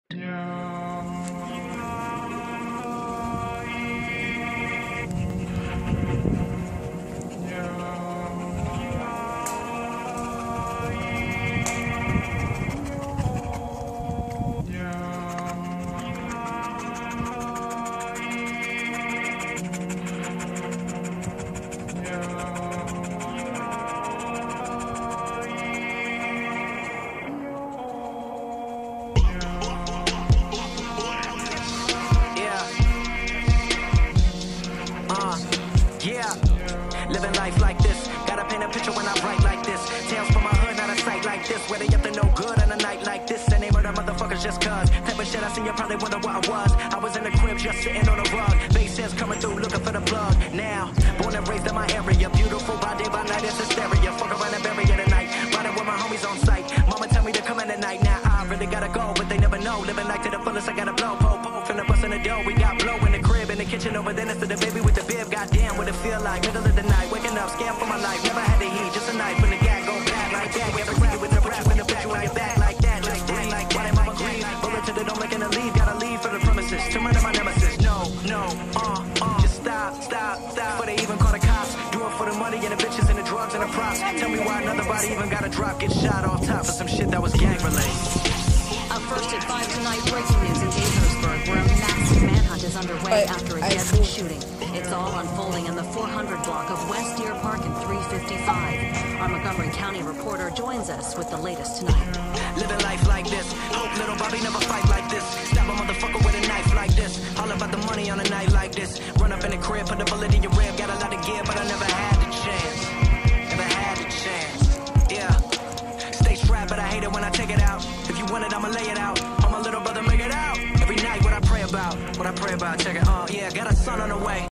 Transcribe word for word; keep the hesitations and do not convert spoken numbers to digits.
Living life like this, gotta paint a picture when I write like this. Tales from my hood, not a sight like this. Where they up to no good on a night like this. And they murder motherfuckers just cuz. Type of shit I seen, you probably wonder what I was. I was in the crib just sitting on the rug. Bass heads coming through looking for the plug. Now, born and raised in my area. Beautiful by day, by night, it's hysteria. Fuck around and bury it tonight. Riding with my homies on sight. Mama tell me to come in at night. Now I really gotta go, but they never know. Living life to the fullest, I gotta blow. Po, po, finna bust in the dough. We got blow in the crib, in the kitchen over there. Next to the baby with the bib. Goddamn, what it feel like. Middle of the night, waking up, scared for my life. Never had the heat, just a knife. When the gag go bad like that. Never rap with the rap, when the put you on your back like that. Like that, like that. Mama green, bullet to the dome, making a leave. Gotta leave for the premises. To murder my nemesis. No, no, uh, uh. Just stop, stop, stop. Before they even call the cops. Do it for the money and the bitches and the drugs and the props. Tell me why another body even got a drop. Get shot off top for some shit that was gang related. Up first at five tonight, breaking news in Gaithersburg, where a massive manhunt is underway But after a I deadly see. shooting. It's all unfolding in the four hundred block of West Deer Park and three fifty-five. Our Montgomery County reporter joins us with the latest tonight. Living life like this. Hope little Bobby never fight like this. Stab a motherfucker with a knife like this. All about the money on a night like this. Run up in the crib, put a bullet in your rib. Got a lot of gear, but I never had the chance. Never had the chance. Yeah. Stay strapped, but I hate it when I take it out. If you want it, I'ma lay it out. Oh, my little brother, make it out. Every night, what I pray about. What I pray about, check it. Uh, yeah, got a son on the way.